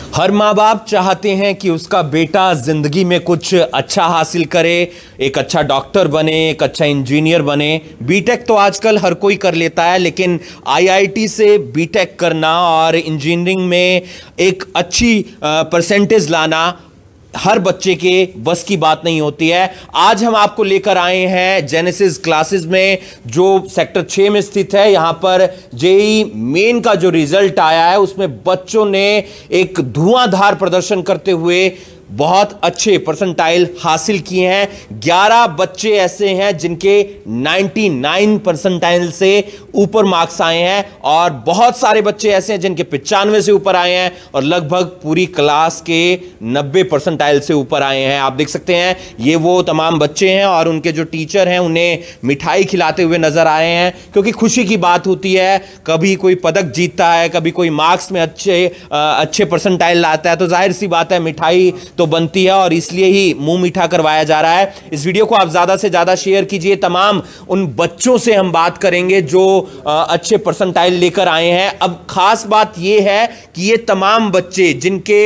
हर माँ बाप चाहते हैं कि उसका बेटा जिंदगी में कुछ अच्छा हासिल करे, एक अच्छा डॉक्टर बने, एक अच्छा इंजीनियर बने। बीटेक तो आजकल हर कोई कर लेता है, लेकिन आईआईटी से बीटेक करना और इंजीनियरिंग में एक अच्छी परसेंटेज लाना हर बच्चे के बस की बात नहीं होती है। आज हम आपको लेकर आए हैं जेनेसिस क्लासेस में, जो सेक्टर 6 में स्थित है। यहां पर जेईई मेन का जो रिजल्ट आया है उसमें बच्चों ने एक धुआंधार प्रदर्शन करते हुए बहुत अच्छे परसेंटाइल हासिल किए हैं। 11 बच्चे ऐसे हैं जिनके 99 परसेंटाइल से ऊपर मार्क्स आए हैं और बहुत सारे बच्चे ऐसे हैं जिनके 95 से ऊपर आए हैं और लगभग पूरी क्लास के 90 परसेंटाइल से ऊपर आए हैं। आप देख सकते हैं ये वो तमाम बच्चे हैं और उनके जो टीचर हैं उन्हें मिठाई खिलाते हुए नजर आए हैं, क्योंकि खुशी की बात होती है। कभी कोई पदक जीतता है, कभी कोई मार्क्स में अच्छे परसेंटाइल लाता है, तो जाहिर सी बात है मिठाई तो बनती है और इसलिए ही मुंह मीठा करवाया जा रहा है। इस वीडियो को आप ज्यादा से ज्यादा शेयर कीजिए। तमाम उन बच्चों से हम बात करेंगे जो अच्छे परसेंटाइल लेकर आए हैं। अब खास बात यह है कि ये तमाम बच्चे जिनके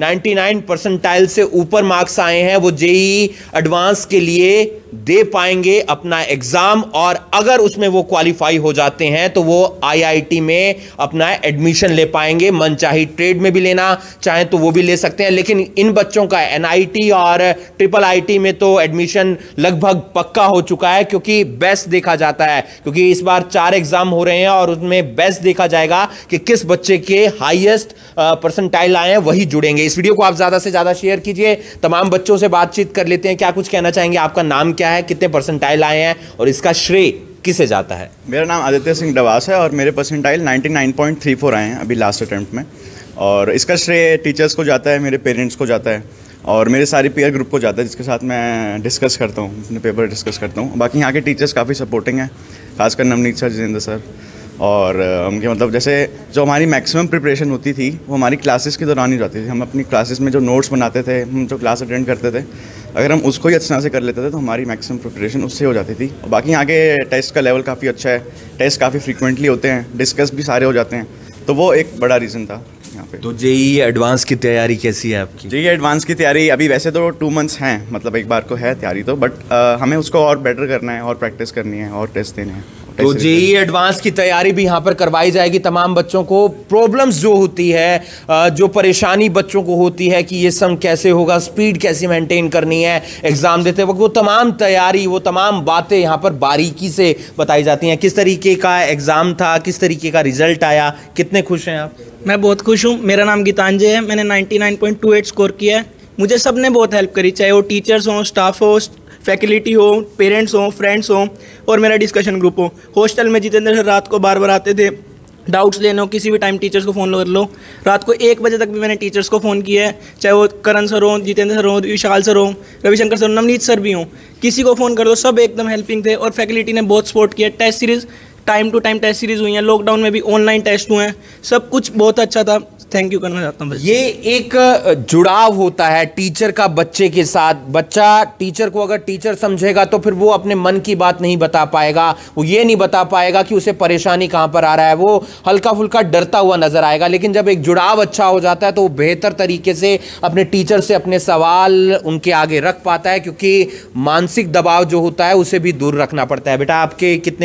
99 परसेंटाइल से ऊपर मार्क्स आए हैं वो जेईई एडवांस के लिए दे पाएंगे अपना एग्जाम, और अगर उसमें वो क्वालिफाई हो जाते हैं तो वो आईआईटी में अपना एडमिशन ले पाएंगे। मनचाही ट्रेड में भी लेना चाहें तो वो भी ले सकते हैं, लेकिन इन बच्चों का एनआईटी और ट्रिपल आईटी में तो एडमिशन लगभग पक्का हो चुका है, क्योंकि बेस्ट देखा जाता है। क्योंकि इस बार 4 एग्जाम हो रहे हैं और उसमें बेस्ट देखा जाएगा कि किस बच्चे के हाईएस्ट परसेंटाइल आए हैं वही जुड़ेंगे। इस वीडियो को आप ज्यादा से ज्यादा शेयर कीजिए। तमाम बच्चों से बातचीत कर लेते हैं। क्या कुछ कहना चाहेंगे? आपका नाम क्या है, कितने परसेंटाइल आए हैं और इसका श्रेय किसे जाता है? मेरा नाम आदित्य सिंह डवास है और मेरे परसेंटाइल 99.34 आए हैं अभी लास्ट अटेम्प्ट में, और इसका श्रेय टीचर्स को जाता है, मेरे पेरेंट्स को जाता है और मेरे सारी पीयर ग्रुप को जाता है, जिसके साथ मैं डिस्कस करता हूँ, अपने पेपर डिस्कस करता हूँ। बाकी यहाँ के टीचर्स काफ़ी सपोर्टिंग हैं, खासकर नवनीत सर, जितेंद्र सर, और उनके मतलब जैसे जो हमारी मैक्सिमम प्रिपरेशन होती थी वो हमारी क्लासेस के दौरान ही जाती थी। हम अपनी क्लासेस में जो नोट्स बनाते थे, हम जो क्लास अटेंड करते थे, अगर हम उसको ही अच्छे से कर लेते थे तो हमारी मैक्सिमम प्रिपरेशन उससे हो जाती थी। और बाकी यहाँ के टेस्ट का लेवल काफ़ी अच्छा है, टेस्ट काफ़ी फ्रीक्वेंटली होते हैं, डिस्कस भी सारे हो जाते हैं, तो वो एक बड़ा रीज़न था यहाँ पे। तो जेईई एडवांस की तैयारी कैसी है आपकी? जेईई एडवांस की तैयारी अभी वैसे तो 2 मंथ्स हैं, मतलब एक बार को है तैयारी तो, बट हमें उसको और बेटर करना है और प्रैक्टिस करनी है और टेस्ट देने हैं। तो जेईई एडवांस की तैयारी भी यहाँ पर करवाई जाएगी तमाम बच्चों को। प्रॉब्लम्स जो होती है, जो परेशानी बच्चों को होती है कि ये सम कैसे होगा, स्पीड कैसे मेंटेन करनी है एग्जाम देते वक्त, वो तमाम तैयारी, वो तमाम बातें यहाँ पर बारीकी से बताई जाती हैं। किस तरीके का एग्जाम था, किस तरीके का रिजल्ट आया, कितने खुश हैं आप? मैं बहुत खुश हूँ। मेरा नाम गीतांजय है, मैंने 99.28 स्कोर किया है। मुझे सबने बहुत हेल्प करी, चाहे वो टीचर्स हों, स्टाफ हो, फैकल्टी हो, पेरेंट्स हो, फ्रेंड्स हो और मेरा डिस्कशन ग्रुप हो। हॉस्टल में जितेंद्र सर रात को बार बार आते थे, डाउट्स लेने हो किसी भी टाइम टीचर्स को फ़ोन कर लो। रात को 1 बजे तक भी मैंने टीचर्स को फ़ोन किया है, चाहे वो करण सर हो, जितेंद्र सर हो, विशाल सर हो, रविशंकर सर, नवनीत सर भी हों, किसी को फ़ोन कर दो, सब एकदम हेल्पिंग थे। और फैकल्टी ने बहुत सपोर्ट किया। Test series time to time test series हुई हैं, लॉकडाउन में भी ऑनलाइन टेस्ट हुए हैं, सब कुछ बहुत अच्छा था। थैंक यू करना चाहता हूँ। ये एक जुड़ाव होता है टीचर का बच्चे के साथ। बच्चा टीचर को अगर टीचर समझेगा तो फिर वो अपने मन की बात नहीं बता पाएगा, वो ये नहीं बता पाएगा कि उसे परेशानी कहाँ पर आ रहा है, वो हल्का फुल्का डरता हुआ नजर आएगा। लेकिन जब एक जुड़ाव अच्छा हो जाता है तो वो बेहतर तरीके से अपने टीचर से अपने सवाल उनके आगे रख पाता है, क्योंकि मानसिक दबाव जो होता है उसे भी दूर रखना पड़ता है। बेटा आपके कितने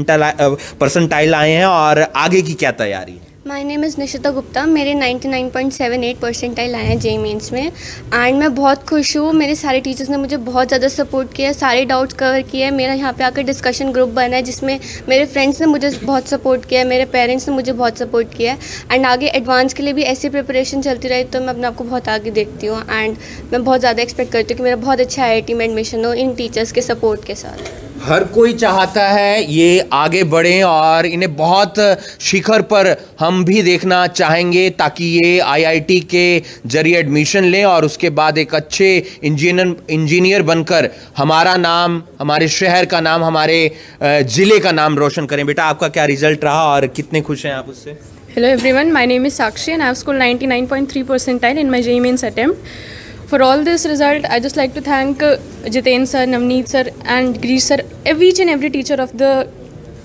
परसेंटाइल आए हैं और आगे की क्या तैयारी? My name is Nishita Gupta. मेरे 99.78 परसेंटाइल आए हैं जेईई मेंस में एंड मैं बहुत खुश हूँ। मेरे सारे टीचर्स ने मुझे बहुत ज़्यादा सपोर्ट किया है, सारे डाउट्स कवर किए हैं। मेरा यहाँ पे आकर डिस्कशन ग्रुप बना है जिसमें मेरे फ्रेंड्स ने मुझे बहुत सपोर्ट किया है, मेरे पेरेंट्स ने मुझे बहुत सपोर्ट किया है एंड आगे एडवांस के लिए भी ऐसी प्रिपरेशन चलती रही तो मैं अपने आप को बहुत आगे देखती हूँ एंड मैं बहुत ज़्यादा एक्सपेक्ट करती हूँ कि मेरा बहुत अच्छा आईआईटी में एडमिशन हो इन टीचर्स के सपोर्ट के साथ। हर कोई चाहता है ये आगे बढ़ें और इन्हें बहुत शिखर पर हम भी देखना चाहेंगे, ताकि ये आईआईटी के जरिए एडमिशन लें और उसके बाद एक अच्छे इंजीनियर बनकर हमारा नाम, हमारे शहर का नाम, हमारे ज़िले का नाम रोशन करें। बेटा आपका क्या रिजल्ट रहा और कितने खुश हैं आप उससे? Hello everyone, my name is Sakshi and I have scored 99.3 percentile in my JEE Mains attempt. For all this result, I just like to thank Jiten sir, Navneet sir and Grish sir, each and every teacher of the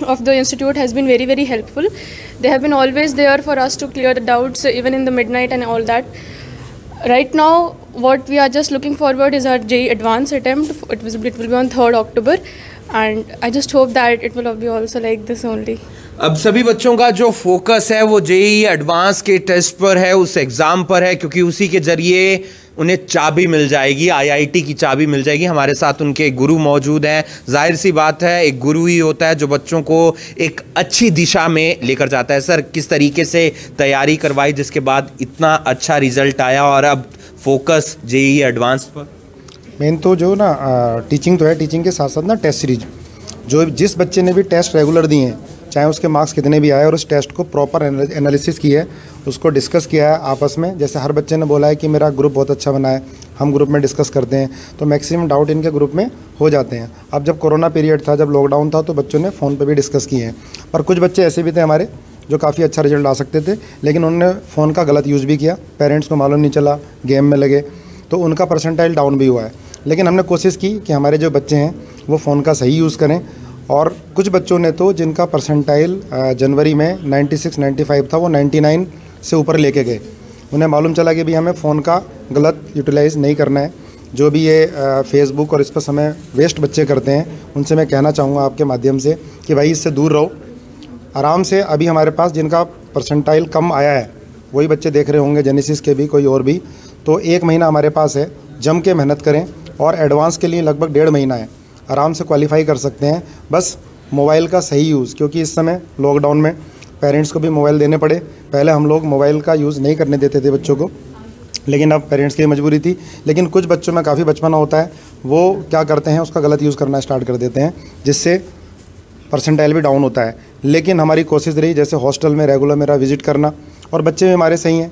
of the institute has been very, very helpful. They have been always there for us to clear the doubts, even in the midnight and all that. Right now, what we are just looking forward is our JEE Advanced attempt. It will be on 3rd October, and I just hope that it will be also like this only. अब सभी बच्चों का जो focus है वो JEE advance के test पर है, उस एग्ज़ाम पर है, क्योंकि उसी के ज़रिए उन्हें चाबी मिल जाएगी, आईआईटी की चाबी मिल जाएगी। हमारे साथ उनके गुरु मौजूद हैं। जाहिर सी बात है, एक गुरु ही होता है जो बच्चों को एक अच्छी दिशा में लेकर जाता है। सर, किस तरीके से तैयारी करवाई जिसके बाद इतना अच्छा रिजल्ट आया और अब फोकस जेईई एडवांस पर? मेन तो जो ना टीचिंग तो है, टीचिंग के साथ साथ ना टेस्ट सीरीज, जो जिस बच्चे ने भी टेस्ट रेगुलर दिए हैं, चाहे उसके मार्क्स कितने भी आए, और उस टेस्ट को प्रॉपर एनालिसिस किया है, उसको डिस्कस किया है आपस में। जैसे हर बच्चे ने बोला है कि मेरा ग्रुप बहुत अच्छा बना है, हम ग्रुप में डिस्कस करते हैं, तो मैक्सिमम डाउट इनके ग्रुप में हो जाते हैं। अब जब कोरोना पीरियड था, जब लॉकडाउन था, तो बच्चों ने फ़ोन पे भी डिस्कस किए हैं। पर कुछ बच्चे ऐसे भी थे हमारे जो काफ़ी अच्छा रिजल्ट ला सकते थे, लेकिन उन्होंने फ़ोन का गलत यूज़ भी किया, पेरेंट्स को मालूम नहीं चला, गेम में लगे, तो उनका परसेंटाइल डाउन भी हुआ है। लेकिन हमने कोशिश की कि हमारे जो बच्चे हैं वो फ़ोन का सही यूज़ करें, और कुछ बच्चों ने तो जिनका परसेंटाइल जनवरी में 96-95 था, वो 99 से ऊपर लेके गए। उन्हें मालूम चला कि भाई हमें फ़ोन का गलत यूटिलाइज़ नहीं करना है। जो भी ये फेसबुक और इस पर समय वेस्ट बच्चे करते हैं, उनसे मैं कहना चाहूँगा आपके माध्यम से कि भाई इससे दूर रहो। आराम से अभी हमारे पास जिनका परसेंटाइल कम आया है, वही बच्चे देख रहे होंगे, जेनेसिस के भी, कोई और भी, तो 1 महीना हमारे पास है, जम के मेहनत करें। और एडवांस के लिए लगभग 1.5 महीना है, आराम से क्वालिफाई कर सकते हैं। बस मोबाइल का सही यूज़, क्योंकि इस समय लॉकडाउन में पेरेंट्स को भी मोबाइल देने पड़े। पहले हम लोग मोबाइल का यूज़ नहीं करने देते थे बच्चों को, लेकिन अब पेरेंट्स की मजबूरी थी। लेकिन कुछ बच्चों में काफ़ी बचपना होता है, वो क्या करते हैं, उसका गलत यूज़ करना स्टार्ट कर देते हैं, जिससे परसेंटाइल भी डाउन होता है। लेकिन हमारी कोशिश रही, जैसे हॉस्टल में रेगुलर मेरा विज़िट करना, और बच्चे भी हमारे सही हैं।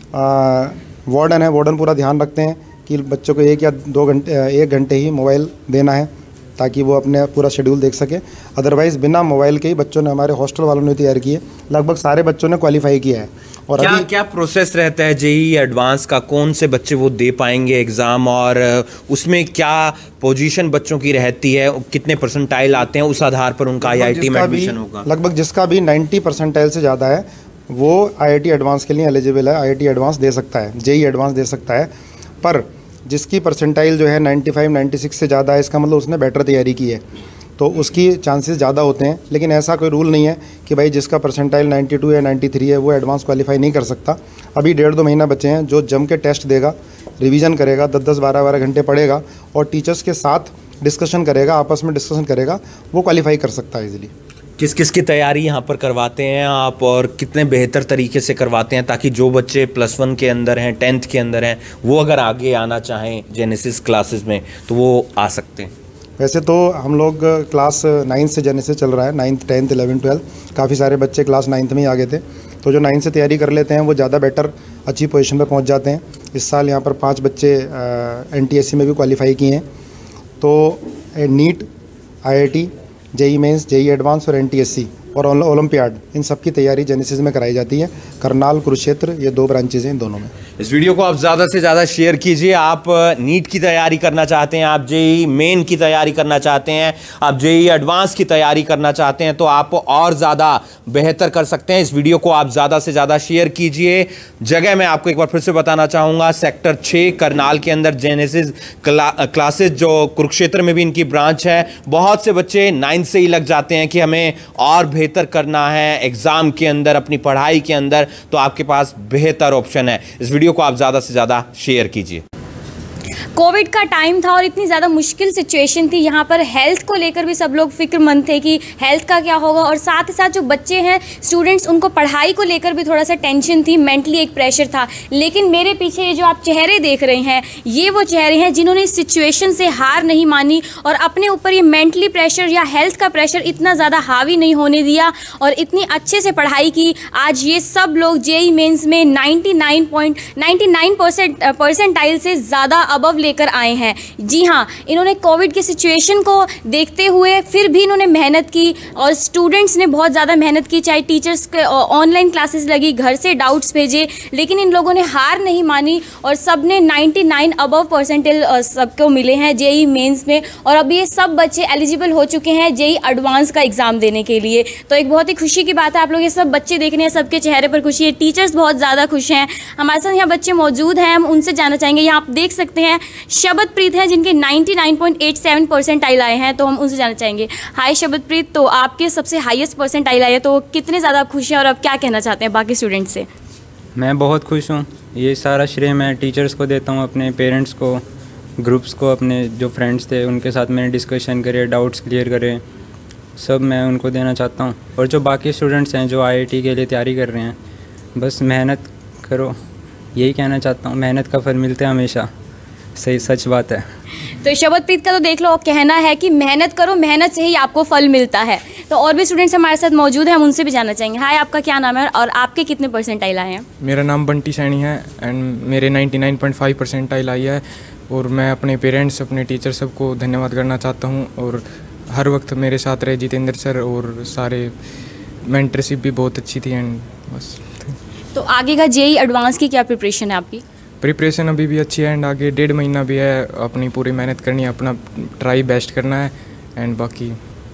वार्डन है, वार्डन पूरा ध्यान रखते हैं कि बच्चों को 1 या 2 घंटे 1 घंटे ही मोबाइल देना है, ताकि वो अपने पूरा शेड्यूल देख सके। अदरवाइज़ बिना मोबाइल के ही बच्चों ने, हमारे हॉस्टल वालों ने तैयार किए, लगभग सारे बच्चों ने क्वालिफाई किया है। और क्या क्या प्रोसेस रहता है जेईई एडवांस का? कौन से बच्चे वो दे पाएंगे एग्ज़ाम, और उसमें क्या पोजीशन बच्चों की रहती है, कितने परसेंटाइल आते हैं, उस आधार पर उनका आईआईटी में एडमिशन होगा? लगभग जिसका भी 90 परसेंटाइल से ज़्यादा है, वो आईआईटी एडवांस के लिए एलिजिबल है, आईआईटी एडवांस दे सकता है, जेईई एडवांस दे सकता है। पर जिसकी परसेंटाइल जो है 95-96 से ज़्यादा है, इसका मतलब उसने बेटर तैयारी की है, तो उसकी चांसेस ज़्यादा होते हैं। लेकिन ऐसा कोई रूल नहीं है कि भाई जिसका परसेंटाइल 92 या 93 है वो एडवांस क्वालिफाई नहीं कर सकता। अभी 1.5-2 महीना बचे हैं, जो जम के टेस्ट देगा, रिवीजन करेगा, 10-10, 12-12 घंटे पढ़ेगा और टीचर्स के साथ डिस्कशन करेगा, आपस में डिस्कशन करेगा, वो क्वालिफाई कर सकता है इजीली। किस किस की तैयारी यहाँ पर करवाते हैं आप, और कितने बेहतर तरीके से करवाते हैं, ताकि जो बच्चे +1 के अंदर हैं, 10th के अंदर हैं, वो अगर आगे आना चाहें जेनेसिस क्लासेस में तो वो आ सकते हैं? वैसे तो हम लोग क्लास 9 से जेनेसिस चल रहा है, 9th, 10th, 11th, 12th, काफ़ी सारे बच्चे क्लास 9th में ही आ गए थे, तो जो 9th से तैयारी कर लेते हैं वो ज़्यादा बेटर अच्छी पोजीशन पे पहुंच जाते हैं। इस साल यहाँ पर 5 बच्चे NTSC में भी क्वालिफाई किए हैं, तो NEET, IIT, JEE mains, JEE advance और NTSC और ओलंपियाड, इन सब की तैयारी जेनेसिस में कराई जाती है। करनाल, कुरुक्षेत्र, ये 2 ब्रांचेज हैं इन दोनों में। इस वीडियो को आप ज़्यादा से ज़्यादा शेयर कीजिए। आप नीट की तैयारी करना चाहते हैं, आप जेईई मेन की तैयारी करना चाहते हैं, आप जेईई एडवांस की तैयारी करना चाहते हैं, तो आप और ज़्यादा बेहतर कर सकते हैं। इस वीडियो को आप ज़्यादा से ज़्यादा शेयर कीजिए। जगह मैं आपको एक बार फिर से बताना चाहूँगा, सेक्टर 6 करनाल के अंदर जेनेसिस क्लासेस, जो कुरुक्षेत्र में भी इनकी ब्रांच है। बहुत से बच्चे 9th से ही लग जाते हैं कि हमें और बेहतर करना है एग्ज़ाम के अंदर, अपनी पढ़ाई के अंदर, तो आपके पास बेहतर ऑप्शन है। इस वीडियो को आप ज़्यादा से ज़्यादा शेयर कीजिए। कोविड का टाइम था और इतनी ज़्यादा मुश्किल सिचुएशन थी, यहाँ पर हेल्थ को लेकर भी सब लोग फिक्रमंद थे कि हेल्थ का क्या होगा, और साथ ही साथ जो बच्चे हैं, स्टूडेंट्स, उनको पढ़ाई को लेकर भी थोड़ा सा टेंशन थी, मेंटली एक प्रेशर था। लेकिन मेरे पीछे ये जो आप चेहरे देख रहे हैं, ये वो चेहरे हैं जिन्होंने इस सिचुएशन से हार नहीं मानी और अपने ऊपर ये मेंटली प्रेशर या हेल्थ का प्रेशर इतना ज़्यादा हावी नहीं होने दिया और इतनी अच्छे से पढ़ाई की। आज ये सब लोग जेईई मेंस में 99 परसेंटाइल से ज़्यादा अबव लेकर आए हैं। जी हाँ, इन्होंने कोविड की सिचुएशन को देखते हुए फिर भी इन्होंने मेहनत की और स्टूडेंट्स ने बहुत ज़्यादा मेहनत की, चाहे टीचर्स के ऑनलाइन क्लासेस लगी, घर से डाउट्स भेजे, लेकिन इन लोगों ने हार नहीं मानी और सब ने 99 अबव परसेंटाइल सबको मिले हैं जेई मेंस में। और अब ये सब बच्चे एलिजिबल हो चुके हैं जेई एडवांस का एग्ज़ाम देने के लिए। तो एक बहुत ही खुशी की बात है, आप लोग ये सब बच्चे देख रहे हैं, सबके चेहरे पर खुशी है, टीचर्स बहुत ज़्यादा खुश हैं। हमारे साथ यहाँ बच्चे मौजूद हैं, हम उनसे जानना चाहेंगे। यहाँ आप देख सकते हैं शबदप्रीत हैं जिनके 99.87 परसेंटाइल आए हैं, तो हम उनसे जानना चाहेंगे। हाय शबदप्रीत, तो आपके सबसे हाईएस्ट परसेंटाइल आए हैं, तो कितने ज़्यादा खुश हैं और अब क्या कहना चाहते हैं बाकी स्टूडेंट्स से? मैं बहुत खुश हूँ। ये सारा श्रेय मैं टीचर्स को देता हूँ, अपने पेरेंट्स को, ग्रुप्स को, अपने जो फ्रेंड्स थे उनके साथ मैंने डिस्कशन करे, डाउट्स क्लियर करे, सब मैं उनको देना चाहता हूँ। और जो बाकी स्टूडेंट्स हैं जो आईआईटी के लिए तैयारी कर रहे हैं, बस मेहनत करो, यही कहना चाहता हूँ। मेहनत का फल मिलता है हमेशा, सही सच बात है। तो शबदप्रीत का तो देख लो, कहना है कि मेहनत करो, मेहनत से ही आपको फल मिलता है। तो और भी स्टूडेंट्स हमारे साथ मौजूद हैं, हम उनसे भी जानना चाहेंगे। हाय, आपका क्या नाम है और आपके कितने परसेंटाइल आए हैं? मेरा नाम बंटी सैनी है एंड मेरे 99.5 परसेंटाइल आई है। और मैं अपने पेरेंट्स, अपने टीचर सबको धन्यवाद करना चाहता हूँ। और हर वक्त मेरे साथ रहे जितेंद्र सर, और सारे मेंटरशिप भी बहुत अच्छी थी एंड बस। तो आगे का जेई एडवांस की क्या प्रिपरेशन है आपकी? प्रिपरेशन अभी भी अच्छी है एंड आगे 1.5 महीना भी है, अपनी पूरी मेहनत करनी है, अपना ट्राई बेस्ट करना है एंड बाकी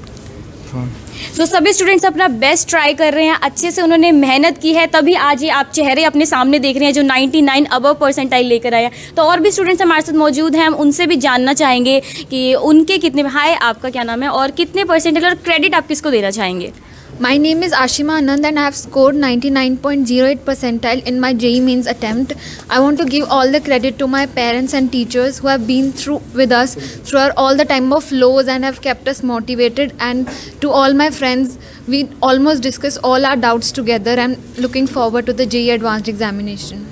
तो सभी स्टूडेंट्स अपना बेस्ट ट्राई कर रहे हैं, अच्छे से उन्होंने मेहनत की है, तभी आज ये आप चेहरे अपने सामने देख रहे हैं जो 99 अबव परसेंटाइल लेकर आए हैं। तो और भी स्टूडेंट्स हमारे साथ मौजूद हैं, हम उनसे भी जानना चाहेंगे कि उनके कितने। हाय, आपका क्या नाम है और कितने परसेंटाइल और क्रेडिट आप किसको देना चाहेंगे? My name is Ashima Anand and I have scored 99.08 percentile in my JEE Mains attempt. I want to give all the credit to my parents and teachers who have been through with us throughout all the time of lows and have kept us motivated, and to all my friends, we almost discussed all our doubts together and looking forward to the JEE Advanced examination.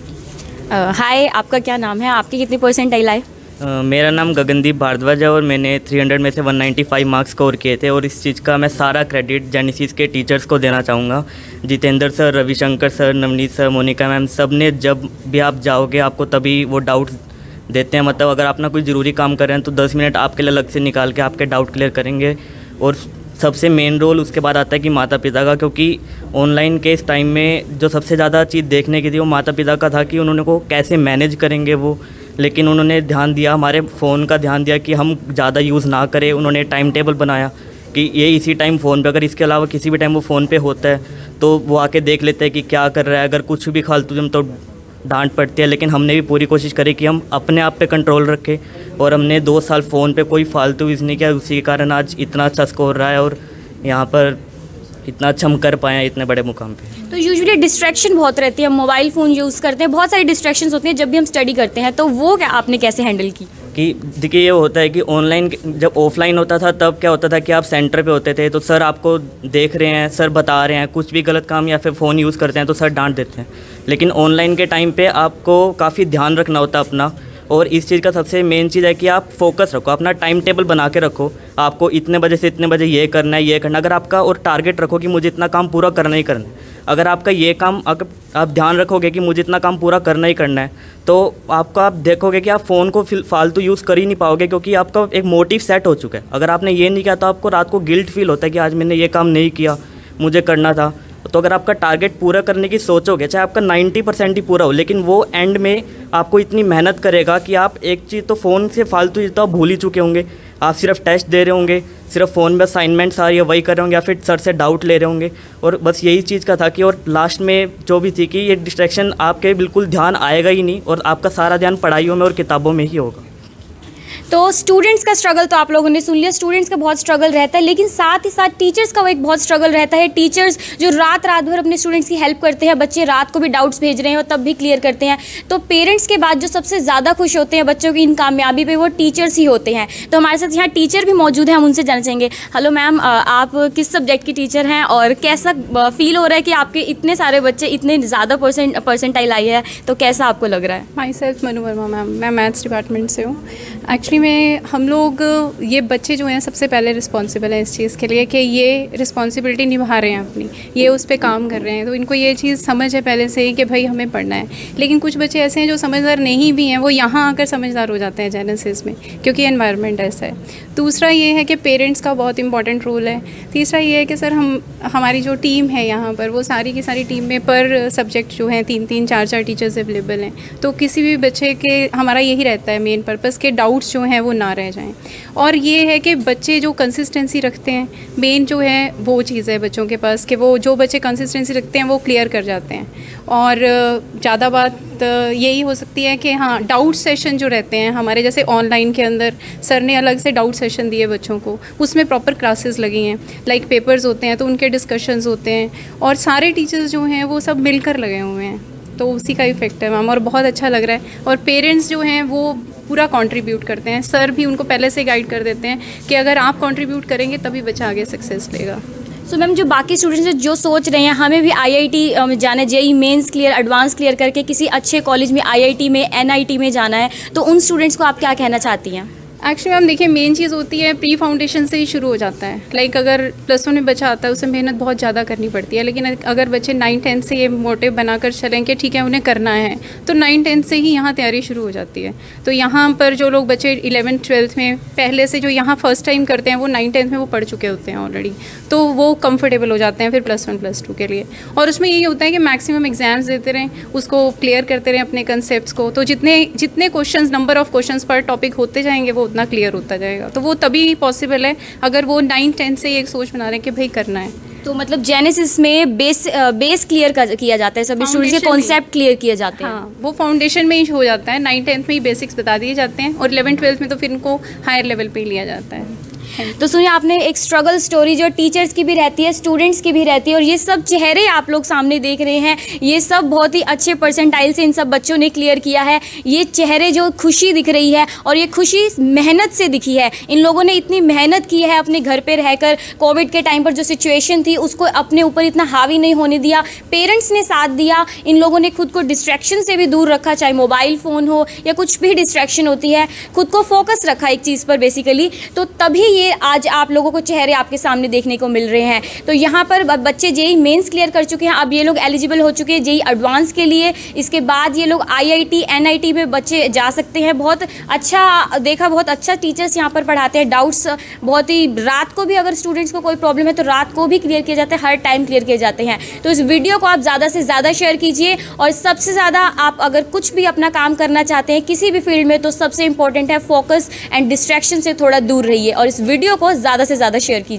हाय, आपका क्या नाम है, आपके कितने percentile आए? मेरा नाम गगनदीप भारद्वाज है और मैंने 300 में से 195 मार्क्स स्कोर किए थे। और इस चीज़ का मैं सारा क्रेडिट जेनेसिस के टीचर्स को देना चाहूँगा। Jitendra sir, Ravishankar sir, Navneet sir, Monika ma'am, सब ने जब भी आप जाओगे आपको तभी वो डाउट्स देते हैं। मतलब अगर आप ना कोई ज़रूरी काम कर रहे हैं तो 10 मिनट आपके लिए अलग से निकाल के आपके डाउट क्लियर करेंगे। और सबसे मेन रोल उसके बाद आता है कि माता पिता का, क्योंकि ऑनलाइन के इस टाइम में जो सबसे ज़्यादा चीज़ देखने की थी वो माता पिता का था कि उन्होंने को कैसे मैनेज करेंगे वो। लेकिन उन्होंने ध्यान दिया, हमारे फ़ोन का ध्यान दिया कि हम ज़्यादा यूज़ ना करें। उन्होंने टाइम टेबल बनाया कि ये इसी टाइम फ़ोन पे, अगर इसके अलावा किसी भी टाइम वो फ़ोन पे होता है तो वो आके देख लेते हैं कि क्या कर रहा है। अगर कुछ भी फालतू तो डांट पड़ती है, लेकिन हमने भी पूरी कोशिश करी कि हम अपने आप पे कंट्रोल रखें। और हमने 2 साल फ़ोन पे कोई फालतू यूज़ नहीं किया, उसी के कारण आज इतना अच्छा स्कोर रहा है और यहाँ पर इतना अच्छा हम कर पाए हैं इतने बड़े मुकाम पे। तो यूजुअली डिस्ट्रैक्शन बहुत रहती है, हम मोबाइल फ़ोन यूज़ करते हैं, बहुत सारी डिस्ट्रैक्शंस होती हैं जब भी हम स्टडी करते हैं, तो वो क्या आपने कैसे हैंडल की? कि देखिए ये होता है कि ऑनलाइन जब ऑफलाइन होता था तब क्या होता था कि आप सेंटर पे होते थे तो सर आपको देख रहे हैं, सर बता रहे हैं, कुछ भी गलत काम या फिर फ़ोन यूज़ करते हैं तो सर डांट देते हैं। लेकिन ऑनलाइन के टाइम पे आपको काफ़ी ध्यान रखना होता है अपना। और इस चीज़ का सबसे मेन चीज़ है कि आप फोकस रखो, अपना टाइम टेबल बना के रखो, आपको इतने बजे से इतने बजे ये करना है, ये करना। अगर आपका और टारगेट रखो कि मुझे इतना काम पूरा करना ही करना है, अगर आपका ये काम, अगर आप ध्यान रखोगे कि मुझे इतना काम पूरा करना ही करना है, तो आपका आप देखोगे कि आप फ़ोन को फालतू यूज़ कर ही नहीं पाओगे, क्योंकि आपका एक मोटिव सेट हो चुका है। अगर आपने ये नहीं किया तो आपको रात को गिल्ट फील होता है कि आज मैंने ये काम नहीं किया, मुझे करना था। तो अगर आपका टारगेट पूरा करने की सोचोगे, चाहे आपका 90% ही पूरा हो, लेकिन वो एंड में आपको इतनी मेहनत करेगा कि आप एक चीज़ तो फ़ोन से फालतू तो आप भूल ही चुके होंगे, आप सिर्फ टेस्ट दे रहे होंगे, सिर्फ फ़ोन में असाइनमेंट्स आ रही है वही कर रहे होंगे, या फिर सर से डाउट ले रहे होंगे। और बस यही चीज़ का था कि और लास्ट में जो भी थी कि ये डिस्ट्रैक्शन आपके बिल्कुल ध्यान आएगा ही नहीं और आपका सारा ध्यान पढ़ाइयों में और किताबों में ही होगा। तो स्टूडेंट्स का स्ट्रगल तो आप लोगों ने सुन लिया, स्टूडेंट्स का बहुत स्ट्रगल रहता है, लेकिन साथ ही साथ टीचर्स का वो एक बहुत स्ट्रगल रहता है। टीचर्स जो रात भर अपने स्टूडेंट्स की हेल्प करते हैं, बच्चे रात को भी डाउट्स भेज रहे हैं और तब भी क्लियर करते हैं। तो पेरेंट्स के बाद जो सबसे ज़्यादा खुश होते हैं बच्चों की इन कामयाबी पे, वो टीचर्स ही होते हैं। तो हमारे साथ यहाँ टीचर भी मौजूद हैं, हम उनसे जानना चाहेंगे। हेलो मैम, आप किस सब्जेक्ट की टीचर हैं और कैसा फील हो रहा है कि आपके इतने सारे बच्चे इतने ज़्यादा परसेंटाइल आई है, तो कैसा आपको लग रहा है? Myself Manu Verma ma'am, मैं मैथ्स डिपार्टमेंट से हूँ एक्चुअली में हम लोग ये बच्चे जो हैं सबसे पहले रिस्पॉन्सिबल हैं इस चीज़ के लिए कि ये रिस्पॉन्सिबिलिटी निभा रहे हैं अपनी, ये उस पर काम कर रहे हैं, तो इनको ये चीज़ समझ है पहले से ही कि भाई हमें पढ़ना है। लेकिन कुछ बच्चे ऐसे हैं जो समझदार नहीं भी हैं, वो यहाँ आकर समझदार हो जाते हैं जेनेसिस में, क्योंकि एनवायरनमेंट ऐसा है। दूसरा ये है कि पेरेंट्स का बहुत इंपॉर्टेंट रोल है। तीसरा ये है कि सर हमारी जो टीम है यहाँ पर, वो सारी की सारी टीम में पर सब्जेक्ट जो हैं 3-3 4-4 टीचर्स अवेलेबल हैं, तो किसी भी बच्चे के हमारा यही रहता है मेन पर्पस के डाउट्स जो हैं वो ना रह जाएं। और ये है कि बच्चे जो कंसिस्टेंसी रखते हैं, मेन जो है वो चीज़ है बच्चों के पास कि वो जो बच्चे कंसिस्टेंसी रखते हैं वो क्लियर कर जाते हैं। और ज़्यादा बात यही हो सकती है कि हाँ, डाउट सेशन जो रहते हैं हमारे, जैसे ऑनलाइन के अंदर सर ने अलग से डाउट सेशन दिए बच्चों को, उसमें प्रॉपर क्लासेस लगी हैं, लाइक पेपर्स होते हैं तो उनके डिस्कशंस होते हैं, और सारे टीचर्स जो हैं वो सब मिलकर लगे हुए हैं, तो उसी का इफेक्ट है मैम, और बहुत अच्छा लग रहा है। और पेरेंट्स जो हैं वो पूरा कंट्रीब्यूट करते हैं, सर भी उनको पहले से गाइड कर देते हैं कि अगर आप कंट्रीब्यूट करेंगे तभी बच्चा आगे सक्सेस लेगा। सो मैम, जो बाकी स्टूडेंट्स जो सोच रहे हैं हमें भी IIT जाना है, JEE mains clear, advance clear करके किसी अच्छे कॉलेज में, IIT में, NIT में जाना है, तो उन स्टूडेंट्स को आप क्या कहना चाहती हैं? एक्चुअली मैम देखिए, मेन चीज़ होती है प्री फाउंडेशन से ही शुरू हो जाता है। लाइक अगर +1 में बच्चा आता है उसे मेहनत बहुत ज़्यादा करनी पड़ती है, लेकिन अगर बच्चे 9-10 से ये मोटिव बनाकर चलें कि ठीक है उन्हें करना है, तो 9-10 से ही यहाँ तैयारी शुरू हो जाती है। तो यहाँ पर जो लोग बच्चे 11th-12th में पहले से जो यहाँ फर्स्ट टाइम करते हैं, वो 9-10th में वो पढ़ चुके होते हैं ऑलरेडी, तो वो कंफर्टेबल हो जाते हैं फिर +1 +2 के लिए। और उसमें यही होता है कि मैक्सिमम एग्जाम्स देते रहें, उसको क्लियर करते रहें अपने कंसेप्ट को, तो जितने क्वेश्चन, नंबर ऑफ क्वेश्चन पर टॉपिक होते जाएंगे वो उतना क्लियर होता जाएगा। तो वो तभी पॉसिबल है अगर वो 9-10 से एक सोच बना रहे हैं कि भाई करना है। तो मतलब जेनेसिस में बेस क्लियर किया जाता है, सभी स्टूडेंट्स के कॉन्सेप्ट क्लियर किए जाते हैं। हाँ, वो फाउंडेशन में ही हो जाता है, 9-10 में ही बेसिक्स बता दिए जाते हैं, और 11th-12th में तो फिर इनको हायर लेवल पे ही लिया जाता है। तो सुनिए, आपने एक स्ट्रगल स्टोरी जो टीचर्स की भी रहती है, स्टूडेंट्स की भी रहती है, और ये सब चेहरे आप लोग सामने देख रहे हैं, ये सब बहुत ही अच्छे परसेंटाइल से इन सब बच्चों ने क्लियर किया है। ये चेहरे जो खुशी दिख रही है, और ये खुशी मेहनत से दिखी है। इन लोगों ने इतनी मेहनत की है अपने घर पे रहकर, कोविड के टाइम पर जो सिचुएशन थी उसको अपने ऊपर इतना हावी नहीं होने दिया, पेरेंट्स ने साथ दिया, इन लोगों ने खुद को डिस्ट्रैक्शन से भी दूर रखा, चाहे मोबाइल फ़ोन हो या कुछ भी डिस्ट्रैक्शन होती है, खुद को फोकस रखा एक चीज़ पर बेसिकली, तो तभी ये आज आप लोगों को चेहरे आपके सामने देखने को मिल रहे हैं। तो यहाँ पर बच्चे JEE मेंस क्लियर कर चुके हैं, अब ये लोग एलिजिबल हो चुके हैं JEE एडवांस के लिए। इसके बाद ये लोग IIT NIT में बच्चे जा सकते हैं। बहुत अच्छा देखा, बहुत अच्छा टीचर्स यहाँ पर पढ़ाते हैं, डाउट्स बहुत ही रात को भी अगर स्टूडेंट्स को कोई प्रॉब्लम है तो रात को भी क्लियर किए जाते हैं, हर टाइम क्लियर किए जाते हैं। तो इस वीडियो को आप ज़्यादा से ज़्यादा शेयर कीजिए, और सबसे ज़्यादा आप अगर कुछ भी अपना काम करना चाहते हैं किसी भी फील्ड में, तो सबसे इंपॉर्टेंट है फोकस एंड डिस्ट्रैक्शन से थोड़ा दूर रहिए, और इस वीडियो को ज़्यादा से ज़्यादा शेयर कीजिए।